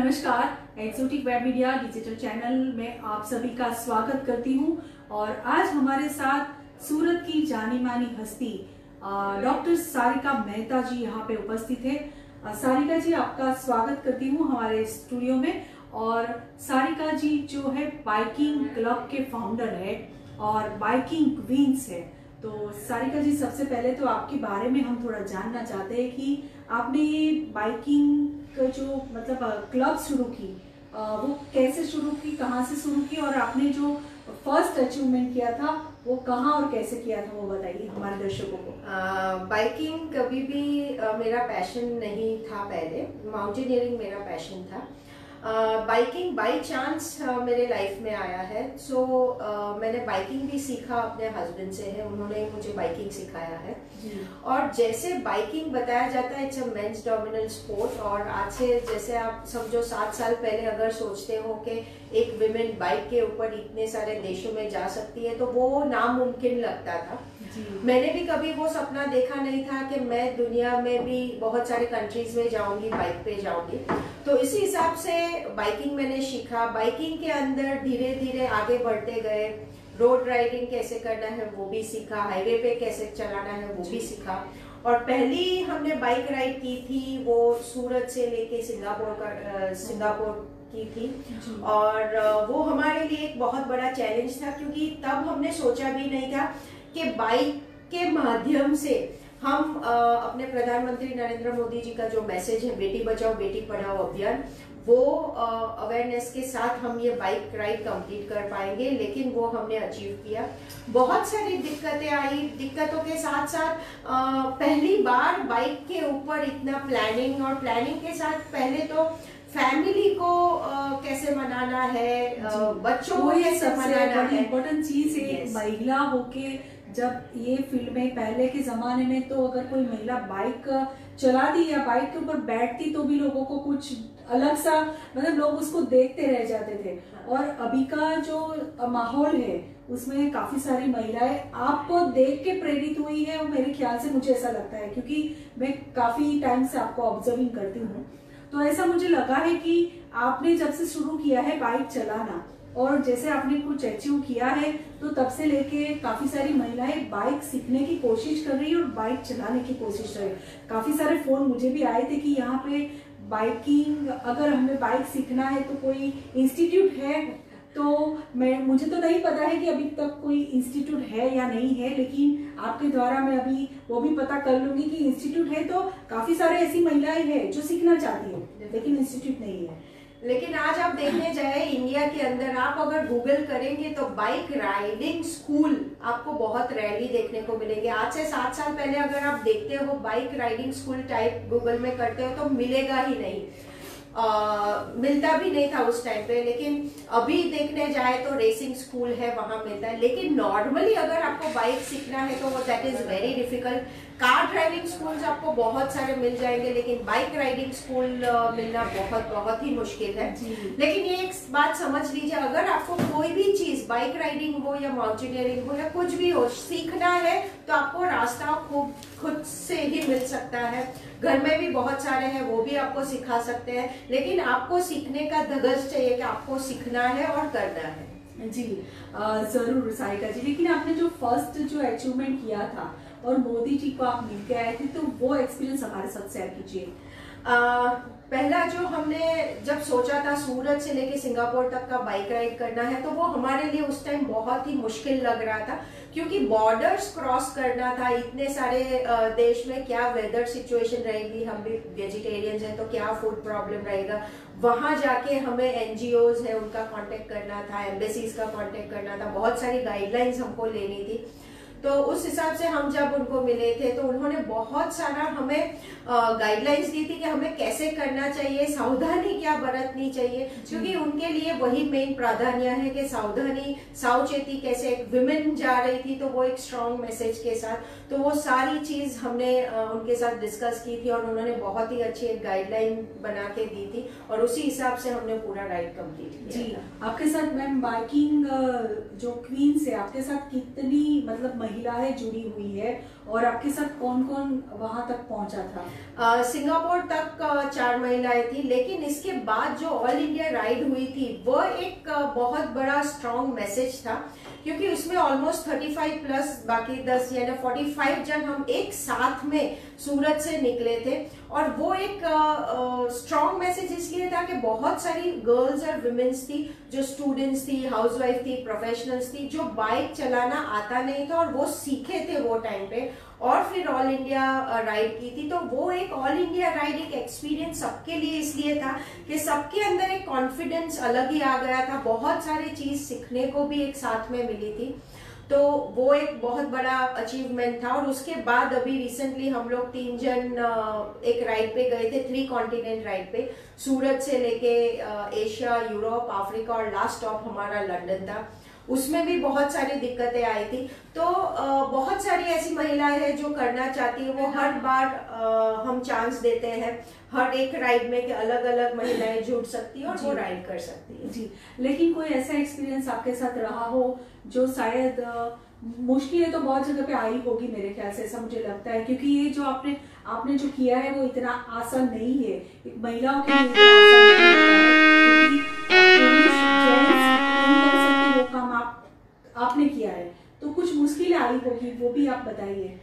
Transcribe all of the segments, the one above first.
नमस्कार, exotic web media digital channel में आप सभी का स्वागत करती हूं। और आज हमारे साथ सूरत की जानी मानी हस्ती डॉक्टर सारिका मेहता जी यहाँ पे उपस्थित है। सारिका जी, आपका स्वागत करती हूँ हमारे स्टूडियो में। और सारिका जी जो है बाइकिंग क्लब के फाउंडर है और बाइकिंग क्वींस है। तो सारिका जी, सबसे पहले तो आपके बारे में हम थोड़ा जानना चाहते हैं कि आपने ये बाइकिंग का जो क्लब शुरू की, वो कैसे शुरू की, कहाँ से शुरू की, और आपने जो फर्स्ट अचीवमेंट किया था वो कहाँ और कैसे किया था, वो बताइए हमारे दर्शकों को। बाइकिंग कभी भी मेरा पैशन नहीं था। पहले माउंटेनियरिंग मेरा पैशन था। बाइकिंग बाय चांस मेरे लाइफ में आया है। मैंने बाइकिंग भी सीखा अपने हस्बैंड से है, उन्होंने मुझे बाइकिंग सिखाया है। और जैसे बाइकिंग बताया जाता है, it's a men's dominant sport. और आज से जैसे आप सब जो 7 साल पहले अगर सोचते हो कि एक विमेन बाइक के ऊपर इतने सारे देशों में जा सकती है, तो वो नामुमकिन लगता था। मैंने भी कभी वो सपना देखा नहीं था कि मैं दुनिया में भी बहुत सारे कंट्रीज में जाऊंगी, बाइक पे जाऊंगी। तो इसी हिसाब से बाइकिंग मैंने सीखा। बाइकिंग के अंदर धीरे धीरे आगे बढ़ते गए। रोड राइडिंग कैसे करना है वो भी सीखा, हाईवे पे कैसे चलाना है वो भी सीखा। और पहली हमने बाइक राइड की थी वो सूरत से लेके सिंगापुर की थी। और वो हमारे लिए एक बहुत बड़ा चैलेंज था, क्योंकि तब हमने सोचा भी नहीं था कि बाइक के माध्यम से हम अपने प्रधानमंत्री नरेंद्र मोदी जी का जो मैसेज है, बेटी बचाओ बेटी पढ़ाओ अभियान, वो अवेयरनेस के साथ हम ये बाइक राइड कंप्लीट कर पाएंगे। लेकिन वो हमने अचीव किया। बहुत सारी दिक्कतें आई। दिक्कतों के साथ साथ पहली बार बाइक के ऊपर इतना प्लानिंग, और प्लानिंग के साथ पहले तो फैमिली को कैसे मनाना है, बच्चों को कैसे मनाना है। इम्पोर्टेंट चीज है। एक महिला होके जब ये फील्ड में, पहले के जमाने में तो अगर कोई महिला बाइक चलाती या बाइक के ऊपर बैठती तो भी लोगों को कुछ अलग सा, लोग उसको देखते रह जाते थे। और अभी का जो माहौल है उसमें काफी सारी महिलाएं आपको देख के प्रेरित हुई है, और मेरे ख्याल से मुझे ऐसा लगता है, क्योंकि मैं काफी टाइम से आपको ऑब्जर्विंग करती हूँ। तो ऐसा मुझे लगा है कि आपने जब से शुरू किया है बाइक चलाना, और जैसे आपने कुछ अचीव किया है, तो तब से लेके काफी सारी महिलाएं बाइक सीखने की कोशिश कर रही है और बाइक चलाने की कोशिश कर रही है। काफी सारे फोन मुझे भी आए थे कि यहाँ पे बाइकिंग, अगर हमें बाइक सीखना है तो कोई इंस्टीट्यूट है। तो मुझे तो नहीं पता है कि अभी तक कोई इंस्टीट्यूट है या नहीं है, लेकिन आपके द्वारा मैं अभी वो भी पता कर लूंगी कि इंस्टीट्यूट है। तो काफी सारे ऐसी महिलाएं हैं जो सीखना चाहती है, लेकिन इंस्टीट्यूट नहीं है। लेकिन आज आप देखने जाए इंडिया के अंदर, आप अगर गूगल करेंगे तो बाइक राइडिंग स्कूल आपको बहुत रेयरली देखने को मिलेंगे। आज से 7 साल पहले अगर आप देखते हो bike riding school type Google में करते हो तो मिलेगा ही नहीं। मिलता भी नहीं था उस टाइम पे। लेकिन अभी देखने जाए तो रेसिंग स्कूल है, वहां मिलता है। लेकिन नॉर्मली अगर आपको बाइक सीखना है तो that is very difficult. Car driving schools आपको बहुत सारे मिल जाएंगे, लेकिन बाइक राइडिंग स्कूल मिलना बहुत ही मुश्किल है। लेकिन ये एक बात समझ लीजिए, अगर आपको कोई भी चीज, बाइक राइडिंग हो या माउंटेनियरिंग हो या कुछ भी हो, सीखना है तो आपको रास्ता खुद से ही मिल सकता है। घर में भी बहुत सारे हैं, वो भी आपको सिखा सकते हैं। लेकिन आपको सीखने का धगस चाहिए कि आपको सीखना है और करना है। जी जरूर सारिका जी। लेकिन आपने जो फर्स्ट जो अचीवमेंट किया था और मोदी जी को आप मिलके आए थे, तो वो एक्सपीरियंस हमारे साथ शेयर कीजिए। पहला जो हमने जब सोचा था सूरत से लेके सिंगापुर तक का बाइक राइड करना है, तो वो हमारे लिए उस टाइम बहुत ही मुश्किल लग रहा था, क्योंकि बॉर्डर्स क्रॉस करना था। इतने सारे देश में क्या वेदर सिचुएशन रहेगी, हम भी वेजिटेरियंस हैं तो क्या फूड प्रॉब्लम रहेगा। वहां जाके हमें एनजीओज है उनका कांटेक्ट करना था, एम्बेसीज का कांटेक्ट करना था, बहुत सारी गाइडलाइंस हमको लेनी थी। तो उस हिसाब से हम जब उनको मिले थे तो उन्होंने बहुत सारा हमें गाइडलाइंस दी थी कि हमें कैसे करना चाहिए, सावधानी क्या बरतनी चाहिए, क्योंकि उनके लिए वही मेन प्राधान्य है कि सावधानी, सावचेती कैसे। एक विमेन जा रही थी तो वो एक स्ट्रॉन्ग मैसेज के साथ, तो वो सारी चीज हमने उनके साथ डिस्कस की थी, और उन्होंने बहुत ही अच्छी एक गाइडलाइन बना के दी थी, और उसी हिसाब से हमने पूरा राइड कंप्लीट किया। जी, आपके साथ मैम बाइकिंग जो क्वींस है, आपके साथ कितनी महिला है जुड़ी हुई है, और आपके साथ कौन कौन वहां तक पहुंचा था? सिंगापुर तक 4 महिलाएं थी, लेकिन इसके बाद जो ऑल इंडिया राइड हुई थी वो एक बहुत बड़ा स्ट्रॉन्ग मैसेज था, क्योंकि उसमें ऑलमोस्ट 35 प्लस बाकी 10 यानी 45 जन हम एक साथ में सूरत से निकले थे। और वो एक स्ट्रॉन्ग मैसेज इसलिए था कि बहुत सारी गर्ल्स और विमेन्स थी जो स्टूडेंट्स थी, हाउसवाइफ थी, प्रोफेशनल्स थी, जो बाइक चलाना आता नहीं था और वो सीखे थे वो टाइम पे, और फिर ऑल इंडिया राइड की थी। तो वो एक ऑल इंडिया राइड एक एक्सपीरियंस सबके लिए इसलिए था कि सबके अंदर एक कॉन्फिडेंस अलग ही आ गया था, बहुत सारी चीज सीखने को भी एक साथ में मिली थी। तो वो एक बहुत बड़ा अचीवमेंट था। और उसके बाद अभी रिसेंटली हम लोग 3 जन एक राइड पे गए थे, 3 कॉन्टिनेंट राइड पे, सूरत से लेके एशिया, यूरोप, अफ्रीका, और लास्ट स्टॉप हमारा लंदन था। उसमें भी बहुत सारी दिक्कतें आई थी। तो बहुत सारी ऐसी महिलाएं हैं जो करना चाहती है, वो हर बार हम चांस देते हैं हर एक राइड में कि अलग अलग महिलाएं जुड़ सकती है और वो राइड कर सकती है। जी, लेकिन कोई ऐसा एक्सपीरियंस आपके साथ रहा हो जो शायद मुश्किलें तो बहुत जगह पे आई होगी मेरे ख्याल से, ऐसा मुझे लगता है, क्योंकि ये जो आपने जो किया है वो इतना आसान नहीं है, एक महिलाओं के लिए इतना आसान नहीं है, क्योंकि पुरुष जेंट्स नहीं कर सकते वो काम आपने किया है। तो कुछ मुश्किलें आई होगी, वो भी आप बताइए।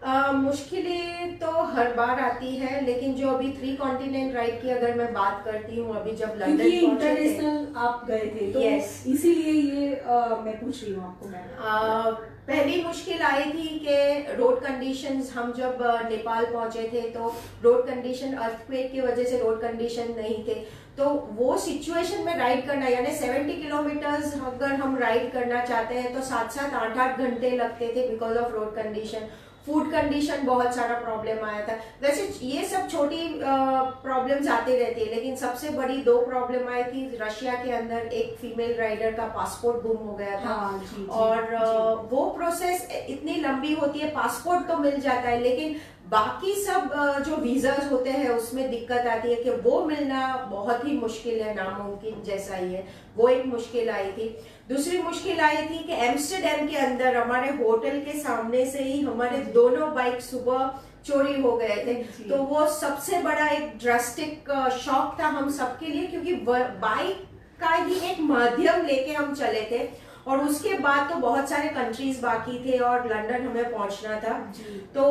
मुश्किलें तो हर बार आती है, लेकिन जो अभी 3 कॉन्टिनेंट राइड की अगर मैं बात करती हूँ, अभी जब लंदन इंटरनेशनल आप गए थे तो इसीलिए ये मैं पूछ रही हूँ आपको। मैं पहली मुश्किल आई थी कि रोड कंडीशंस, हम जब नेपाल पहुंचे थे तो रोड कंडीशन, अर्थक्वेक की वजह से रोड कंडीशन नहीं थे, तो वो सिचुएशन में राइड करना, यानी 70 किलोमीटर्स अगर हम राइड करना चाहते हैं तो 7-7, 8-8 घंटे लगते थे because of road condition. Food condition बहुत सारा प्रॉब्लम आया था। वैसे ये सब छोटी प्रॉब्लम्स आती रहती है, लेकिन सबसे बड़ी 2 प्रॉब्लम आई थी। रशिया के अंदर एक फीमेल राइडर का पासपोर्ट गुम हो गया था। हाँ, जी, और जी। वो प्रोसेस इतनी लंबी होती है, पासपोर्ट तो मिल जाता है लेकिन बाकी सब जो वीजास होते हैं उसमें दिक्कत आती है कि वो मिलना बहुत ही मुश्किल है, नामुमकिन जैसा ही है। वो एक मुश्किल आई थी। दूसरी मुश्किल आई थी कि एम्स्टरडेम के अंदर हमारे होटल के सामने से ही हमारे दोनों बाइक सुबह चोरी हो गए थे। तो वो सबसे बड़ा एक ड्रास्टिक शॉक था हम सबके लिए, क्योंकि बाइक का ही एक माध्यम लेके हम चले थे और उसके बाद तो बहुत सारे कंट्रीज बाकी थे और लंदन हमें पहुंचना था। तो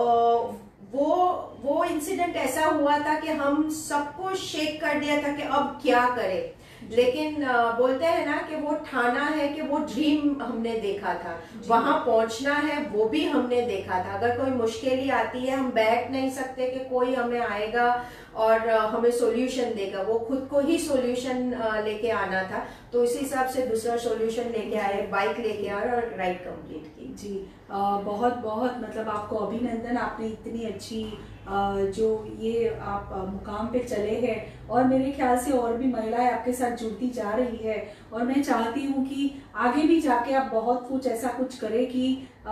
वो इंसिडेंट ऐसा हुआ था कि हम सबको शेक कर दिया था कि अब क्या करें। लेकिन बोलते हैं ना कि वो ठाना है कि वो ड्रीम हमने देखा था, वहां पहुंचना है वो भी हमने देखा था। अगर कोई मुश्किल ही आती है, हम बैठ नहीं सकते कि कोई हमें आएगा और हमें सॉल्यूशन देगा, वो खुद को ही सॉल्यूशन लेके आना था। तो इसी हिसाब से दूसरा सॉल्यूशन लेके आए, बाइक लेके आए और राइड कंप्लीट की। जी, बहुत बहुत मतलब आपको अभिनंदन, आपने इतनी अच्छी जो ये आप मुकाम पे चले हैं, और मेरे ख्याल से और भी महिलाएं आपके साथ जुड़ती जा रही है, और मैं चाहती हूँ कि आगे भी जाके आप बहुत कुछ ऐसा कुछ करें कि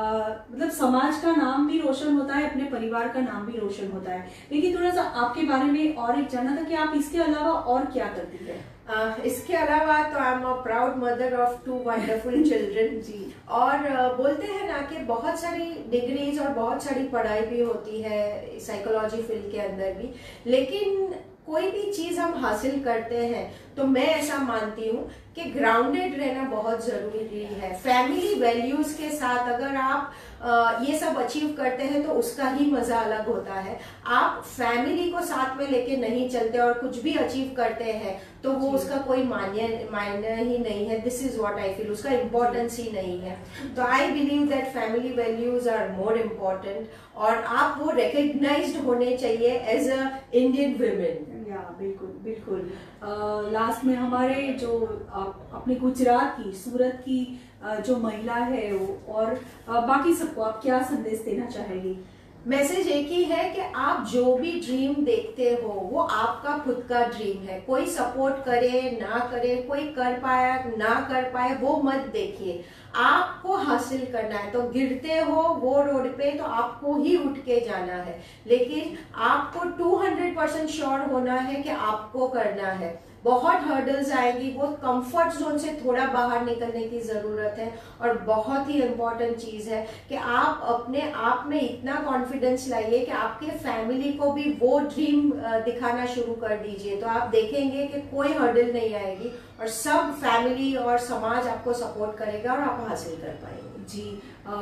मतलब समाज का नाम भी रोशन होता है, अपने परिवार का नाम भी रोशन होता है। लेकिन थोड़ा सा आपके बारे में और एक जानना था कि आप इसके अलावा और क्या करती है? इसके अलावा तो I am a proud mother of 2 wonderful children. जी। और बोलते हैं ना कि बहुत सारी डिग्रीज और बहुत सारी पढ़ाई भी होती है साइकोलॉजी फील्ड के अंदर भी, लेकिन कोई भी चीज हम हासिल करते हैं तो मैं ऐसा मानती हूँ कि ग्राउंडेड रहना बहुत जरूरी है। फैमिली वैल्यूज के साथ अगर आप ये सब अचीव करते हैं तो उसका ही मजा अलग होता है। आप फैमिली को साथ में लेके नहीं चलते और कुछ भी अचीव करते हैं तो वो उसका कोई मायने ही नहीं है। This is what I feel, उसका इम्पोर्टेंस ही नहीं है। तो I believe that family values are more important, और आप वो रिकग्नाइज्ड होने चाहिए एज अ इंडियन वुमेन। या बिल्कुल बिल्कुल। लास्ट में हमारे जो अपने गुजरात की, सूरत की जो महिला है वो और बाकी सबको आप क्या संदेश देना चाहेंगी? मैसेज एक ही है कि आप जो भी ड्रीम देखते हो वो आपका खुद का ड्रीम है। कोई सपोर्ट करे ना करे, कोई कर पाया ना कर पाए, वो मत देखिए। आपको हासिल करना है तो गिरते हो वो रोड पे तो आपको ही उठ के जाना है, लेकिन आपको 200% श्योर होना है कि आपको करना है। बहुत हर्डल्स आएंगी, वो कंफर्ट जोन से थोड़ा बाहर निकलने की जरूरत है। और बहुत ही इम्पोर्टेंट चीज है कि आप अपने आप में इतना कॉन्फिडेंस लाइए कि आपके फैमिली को भी वो ड्रीम दिखाना शुरू कर दीजिए, तो आप देखेंगे कि कोई हर्डल नहीं आएगी और सब फैमिली और समाज आपको सपोर्ट करेगा और आप हासिल कर पाएंगे। जी,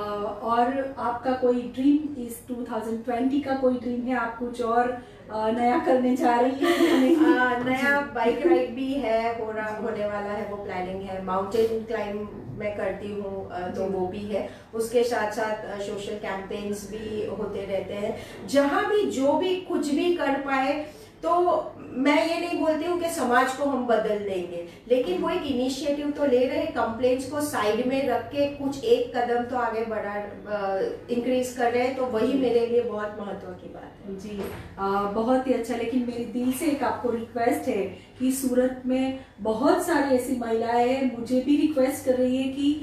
और आपका कोई ड्रीम इस 2020 का कोई ड्रीम है? आप कुछ और नया करने जा रही है? नया बाइक राइड भी है, होने वाला है, वो प्लानिंग है। माउंटेन क्लाइंब मैं करती हूँ, तो वो भी है। उसके साथ साथ सोशल कैंपेन्स भी होते रहते हैं, जहां भी जो भी कुछ भी कर पाए। तो मैं ये नहीं बोलती हूँ कि समाज को हम बदल देंगे, लेकिन वो एक इनिशिएटिव तो ले रहे, कंप्लेंट्स को साइड में रख के कुछ एक कदम तो आगे बढ़ा इंक्रीज कर रहे हैं, तो वही मेरे लिए बहुत महत्व की बात है। जी, बहुत ही अच्छा। लेकिन मेरे दिल से एक आपको रिक्वेस्ट है कि सूरत में बहुत सारी ऐसी महिलाएं हैं, मुझे भी रिक्वेस्ट कर रही है कि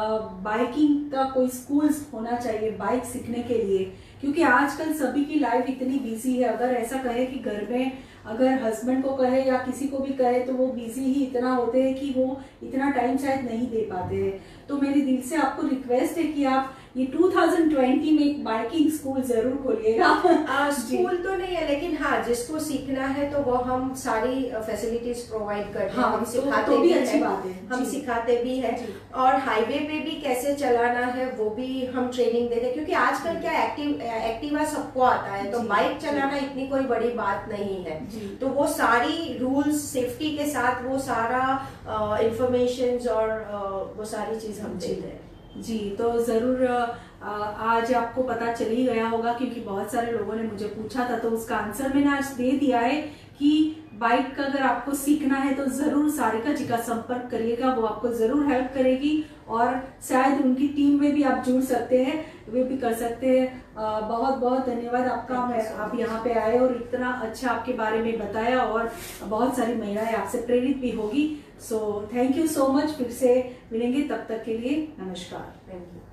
बाइकिंग का कोई स्कूल्स होना चाहिए बाइक सीखने के लिए, क्योंकि आजकल सभी की लाइफ इतनी बिजी है। अगर ऐसा कहे कि घर में अगर हस्बैंड को कहे या किसी को भी कहे तो वो बिजी ही इतना होते हैं कि वो इतना टाइम शायद नहीं दे पाते हैं। तो मेरे दिल से आपको रिक्वेस्ट है कि आप ये 2020 में एक बाइकिंग स्कूल जरूर खोलिएगा। स्कूल तो नहीं है, लेकिन हाँ, जिसको सीखना है तो वो हम सारी फैसिलिटीज प्रोवाइड करते हैं। हम सिखाते तो भी अच्छी बात है, हम सिखाते भी हैं, और हाईवे पे भी कैसे चलाना है वो भी हम ट्रेनिंग देते हैं, क्योंकि आजकल क्या एक्टिवा सबको आता है, तो बाइक चलाना इतनी कोई बड़ी बात नहीं है। तो वो सारी रूल्स सेफ्टी के साथ वो सारा इंफॉर्मेशन और वो सारी चीज हम देते हैं। जी, तो ज़रूर आज आपको पता चल ही गया होगा, क्योंकि बहुत सारे लोगों ने मुझे पूछा था, तो उसका आंसर मैंने आज दे दिया है कि बाइक का अगर आपको सीखना है तो ज़रूर सारिका जी का संपर्क करिएगा, वो आपको ज़रूर हेल्प करेगी, और शायद उनकी टीम में भी आप जुड़ सकते हैं, वे भी कर सकते हैं। बहुत बहुत धन्यवाद आपका, आप यहाँ पे आए और इतना अच्छा आपके बारे में बताया, और बहुत सारी महिलाएं आपसे प्रेरित भी होगी। So thank you so much. फिर से मिलेंगे, तब तक के लिए नमस्कार। Thank you.